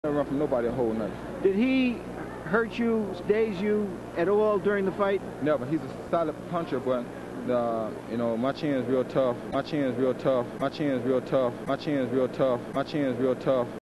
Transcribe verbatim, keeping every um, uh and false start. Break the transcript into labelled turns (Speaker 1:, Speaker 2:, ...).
Speaker 1: Don't run from nobody a whole night.
Speaker 2: Did he hurt you, daze you at all during the fight?
Speaker 1: Never. He's a solid puncher, but uh, you know, my chin is real tough. My chin is real tough. My chin is real tough. My chin is real tough. My chin is real tough.